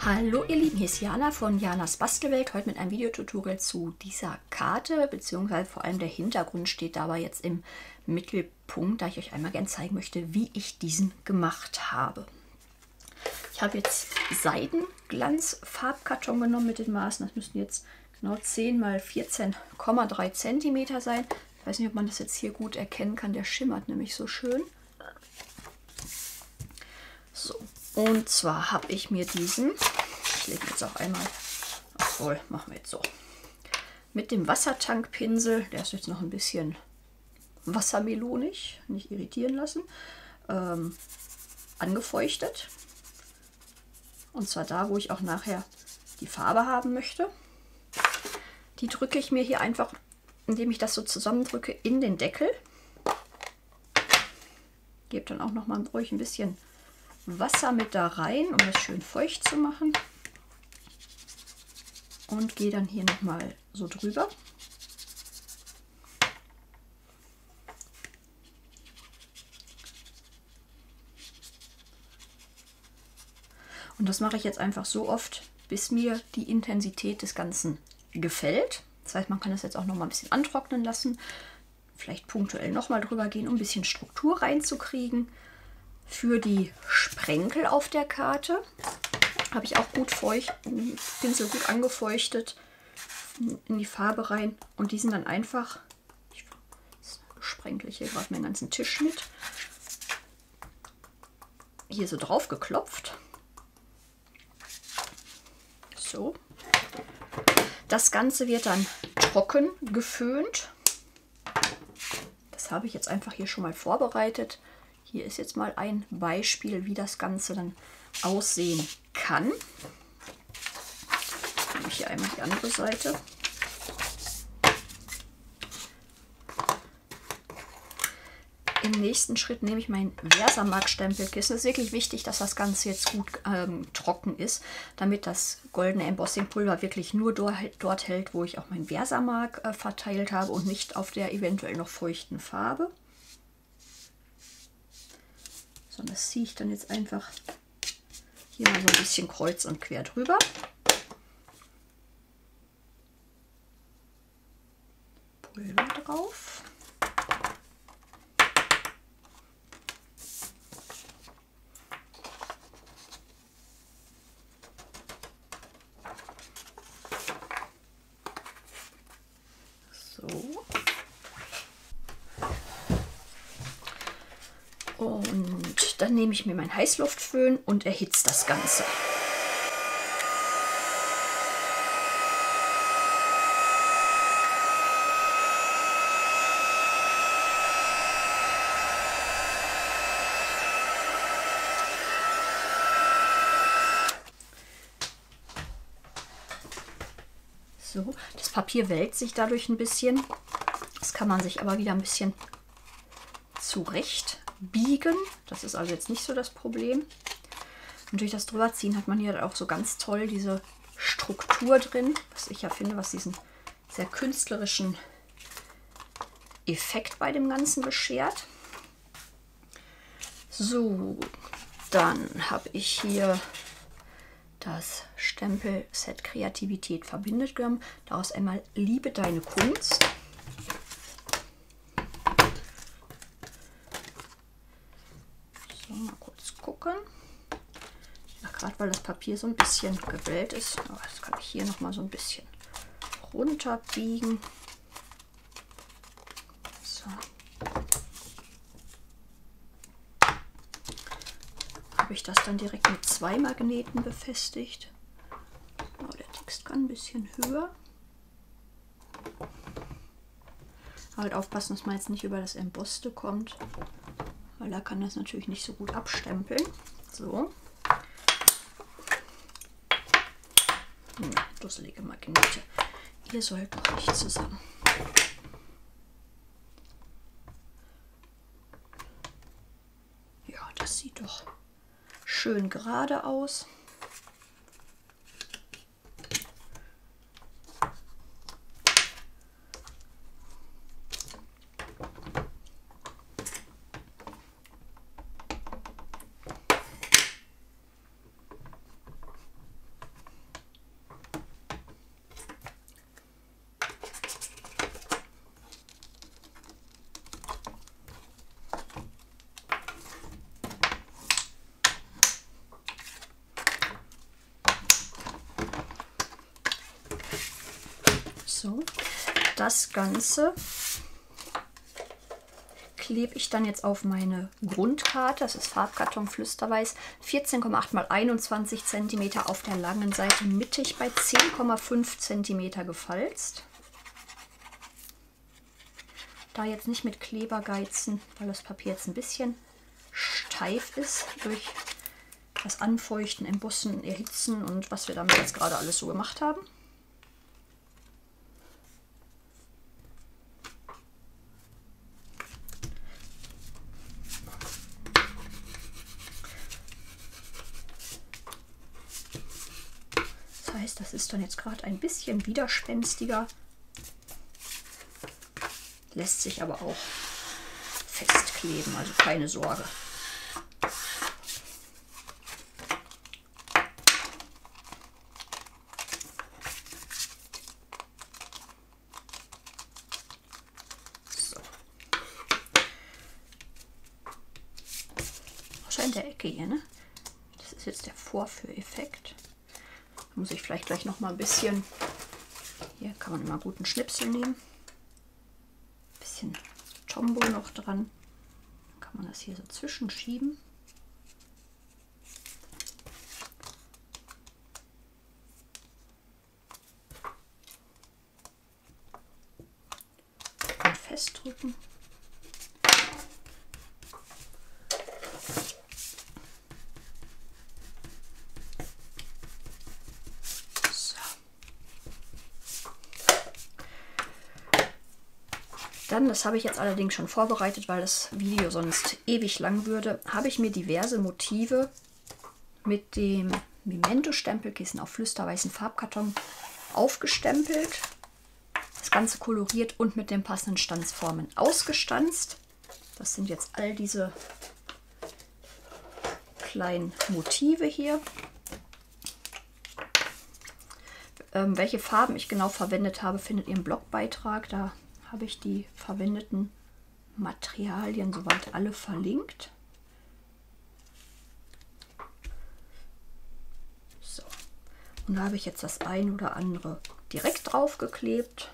Hallo ihr Lieben, hier ist Jana von Janas Bastelwelt, heute mit einem Videotutorial zu dieser Karte, beziehungsweise vor allem der Hintergrund steht dabei jetzt im Mittelpunkt, da ich euch einmal gerne zeigen möchte, wie ich diesen gemacht habe. Ich habe jetzt Seidenglanz-Farbkarton genommen mit den Maßen, das müssten jetzt genau 10 x 14,3 cm sein. Ich weiß nicht, ob man das jetzt hier gut erkennen kann, der schimmert nämlich so schön. So, und zwar habe ich mir diesen, ich lege jetzt auch einmal, obwohl, machen wir jetzt so, mit dem Wassertankpinsel, der ist jetzt noch ein bisschen wassermelonig, nicht irritieren lassen, angefeuchtet. Und zwar da, wo ich auch nachher die Farbe haben möchte. Die drücke ich mir hier einfach, indem ich das so zusammendrücke, in den Deckel. Gebe dann auch noch mal ruhig ein bisschen Wasser mit da rein, um das schön feucht zu machen. Und gehe dann hier noch mal so drüber. Und das mache ich jetzt einfach so oft, bis mir die Intensität des Ganzen gefällt. Das heißt, man kann das jetzt auch noch mal ein bisschen antrocknen lassen. Vielleicht punktuell noch mal drüber gehen, um ein bisschen Struktur reinzukriegen. Für die Sprenkel auf der Karte habe ich auch gut feucht, den Pinsel gut angefeuchtet in die Farbe rein. Und die sind dann einfach, ich sprenkle hier gerade meinen ganzen Tisch mit, hier so drauf geklopft. So. Das Ganze wird dann trocken geföhnt. Das habe ich jetzt einfach hier schon mal vorbereitet. Hier ist jetzt mal ein Beispiel, wie das Ganze dann aussehen kann. Nehme ich hier einmal die andere Seite. Im nächsten Schritt nehme ich mein Versamark-Stempelkissen. Es ist wirklich wichtig, dass das Ganze jetzt gut trocken ist, damit das goldene Embossingpulver wirklich nur dort hält, wo ich auch mein Versamark verteilt habe und nicht auf der eventuell noch feuchten Farbe. So, das ziehe ich dann jetzt einfach hier mal so ein bisschen kreuz und quer drüber. Pulver drauf. So. Und dann nehme ich mir meinen Heißluftföhn und erhitze das Ganze. So, das Papier wellt sich dadurch ein bisschen. Das kann man sich aber wieder ein bisschen zurecht biegen. Das ist also jetzt nicht so das Problem. Und durch das Drüberziehen hat man hier auch so ganz toll diese Struktur drin, was ich ja finde, was diesen sehr künstlerischen Effekt bei dem Ganzen beschert. So, dann habe ich hier das Stempelset Kreativität verbindet genommen. Daraus einmal Liebe deine Kunst. So, mal kurz gucken. Ja, gerade weil das Papier so ein bisschen gewellt ist, aber das kann ich hier noch mal so ein bisschen runterbiegen. So. Habe ich das dann direkt mit 2 Magneten befestigt. Oh, der Text kann ein bisschen höher. Halt aufpassen, dass man jetzt nicht über das Embosste kommt, weil da kann das natürlich nicht so gut abstempeln. So. Dusselige Magnete. Ihr sollt doch nicht zusammen. Ja, das sieht doch schön gerade aus. das Ganze klebe ich dann jetzt auf meine Grundkarte. Das ist Farbkarton Flüsterweiß. 14,8 x 21 cm auf der langen Seite mittig bei 10,5 cm gefalzt. Da jetzt nicht mit Kleber geizen, weil das Papier jetzt ein bisschen steif ist durch das Anfeuchten, Embossen, Erhitzen und was wir damit jetzt gerade alles so gemacht haben. Das heißt, das ist dann jetzt gerade ein bisschen widerspenstiger, lässt sich aber auch festkleben, also keine Sorge. So. Außer in der Ecke hier, ne? Das ist jetzt der Vorführeffekt. Da muss ich vielleicht gleich noch mal ein bisschen, hier kann man immer gut einen Schnipsel nehmen. Ein bisschen Tombow noch dran. Dann kann man das hier so zwischenschieben. Und festdrücken. Dann, das habe ich jetzt allerdings schon vorbereitet, weil das Video sonst ewig lang würde, habe ich mir diverse Motive mit dem Memento-Stempelkissen auf flüsterweißen Farbkarton aufgestempelt. Das Ganze koloriert und mit den passenden Stanzformen ausgestanzt. Das sind jetzt all diese kleinen Motive hier. Welche Farben ich genau verwendet habe, findet ihr im Blogbeitrag. Da habe ich die verwendeten Materialien soweit alle verlinkt. So. Und da habe ich jetzt das ein oder andere direkt drauf geklebt.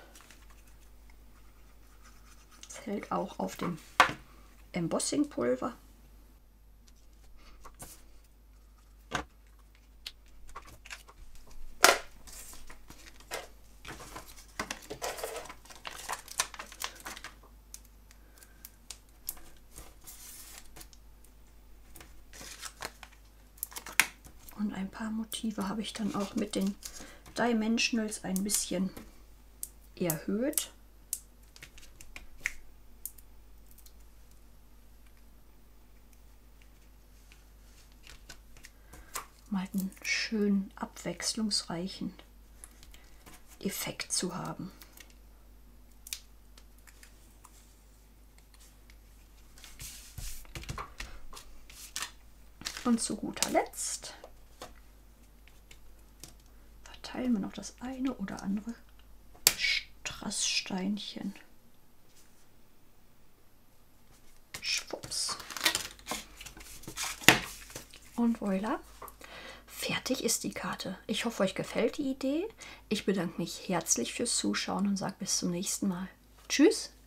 Das hält auch auf dem Embossingpulver. Und ein paar Motive habe ich dann auch mit den Dimensionals ein bisschen erhöht. Um halt einen schönen, abwechslungsreichen Effekt zu haben. Und zu guter Letzt verteilen wir noch das eine oder andere Strasssteinchen. Schwupps. Und voilà. Fertig ist die Karte. Ich hoffe, euch gefällt die Idee. Ich bedanke mich herzlich fürs Zuschauen und sage bis zum nächsten Mal. Tschüss!